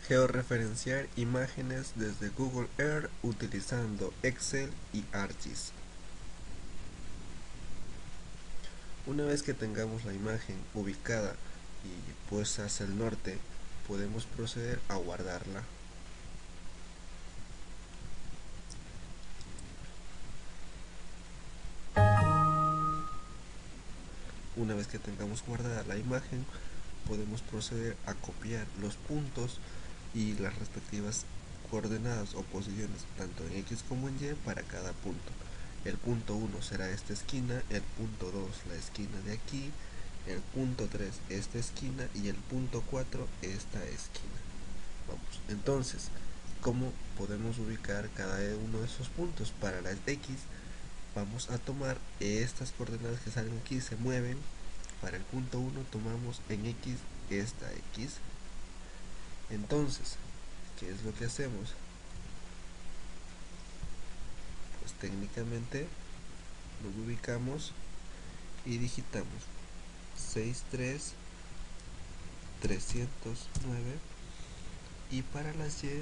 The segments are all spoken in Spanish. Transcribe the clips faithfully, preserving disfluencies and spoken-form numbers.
Georreferenciar imágenes desde Google Earth utilizando Excel y ArcGIS. Una vez que tengamos la imagen ubicada y puesta hacia el norte, podemos proceder a guardarla. Una vez que tengamos guardada la imagen, podemos proceder a copiar los puntos y las respectivas coordenadas o posiciones tanto en X como en Y para cada punto. El punto uno será esta esquina, el punto dos la esquina de aquí, el punto tres esta esquina y el punto cuatro esta esquina. Vamos, entonces, ¿cómo podemos ubicar cada uno de esos puntos? Para la X vamos a tomar estas coordenadas que salen aquí, se mueven. Para el punto uno tomamos en X esta X. Entonces, ¿qué es lo que hacemos? Pues técnicamente nos ubicamos y digitamos sesenta y tres trescientos nueve y para las Y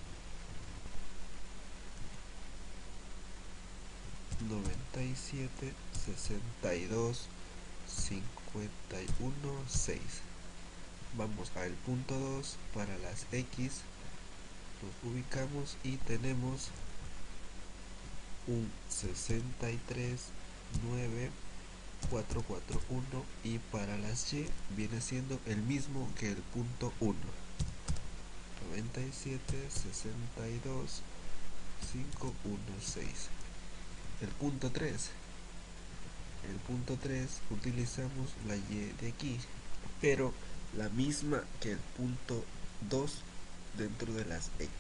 noventa y siete sesenta y dos cincuenta y uno seis. Vamos al punto dos. Para las X nos ubicamos y tenemos un sesenta y tres nueve cuatro cuatro uno y para las Y viene siendo el mismo que el punto uno, noventa y siete sesenta y dos cinco uno seis. El punto tres, el punto tres utilizamos la Y de aquí, pero la misma que el punto dos dentro de las X.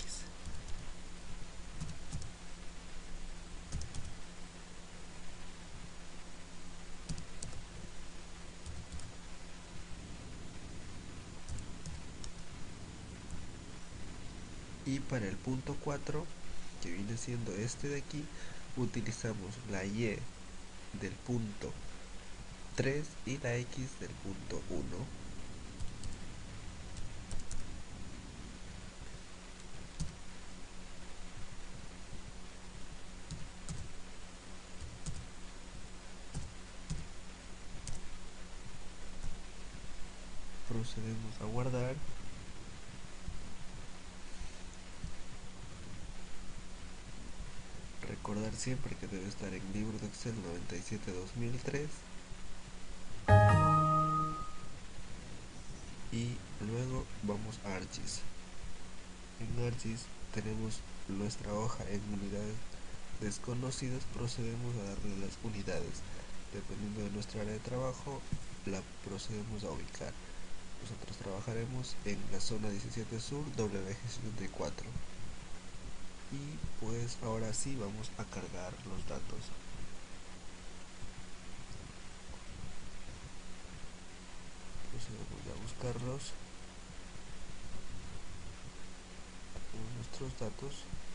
Y para el punto cuatro, que viene siendo este de aquí, utilizamos la Y del punto tres y la X del punto uno. Procedemos a guardar. Recordar siempre que debe estar en libro de Excel noventa y siete dos mil tres. Y luego vamos a ArcGIS. En ArcGIS tenemos nuestra hoja en unidades desconocidas. Procedemos a darle las unidades. Dependiendo de nuestra área de trabajo, la procedemos a ubicar. Nosotros trabajaremos en la zona diecisiete sur, W G setenta y cuatro. Y pues ahora sí vamos a cargar los datos. Procedemos a buscarlos con nuestros datos.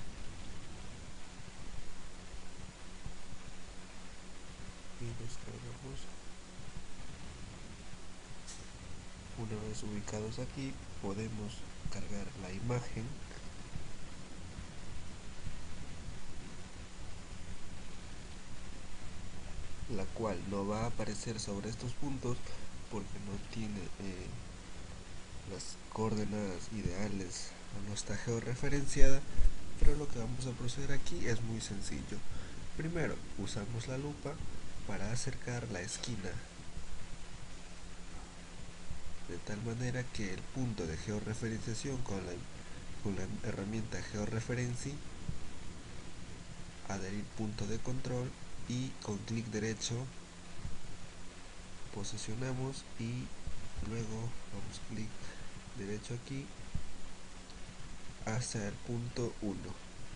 Y descargamos. Una vez ubicados aquí, podemos cargar la imagen. La cual no va a aparecer sobre estos puntos porque no tiene eh, las coordenadas ideales, no está georreferenciada, pero lo que vamos a proceder aquí es muy sencillo. Primero usamos la lupa para acercar la esquina de tal manera que el punto de georreferenciación con la, con la herramienta georreferency, adherir punto de control y con clic derecho posicionamos y luego vamos clic derecho aquí hacia el punto uno.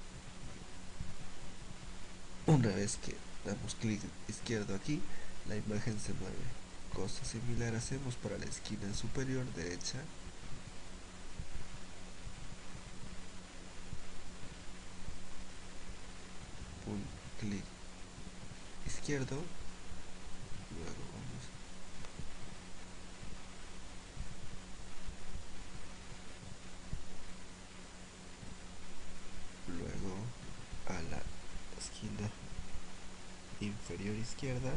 Una vez que damos clic izquierdo aquí, la imagen se mueve. Cosa similar hacemos para la esquina superior derecha. Un clic izquierdo, luego vamos inferior izquierda.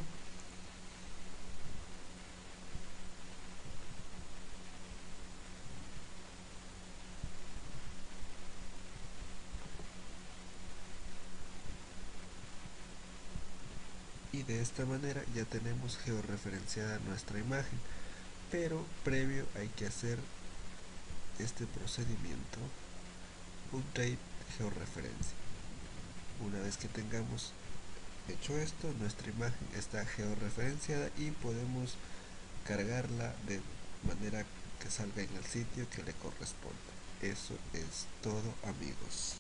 Y de esta manera ya tenemos georreferenciada nuestra imagen, pero previo hay que hacer este procedimiento, update georreferencia. Una vez que tengamos hecho esto, nuestra imagen está georreferenciada y podemos cargarla de manera que salga en el sitio que le corresponde. Eso es todo, amigos.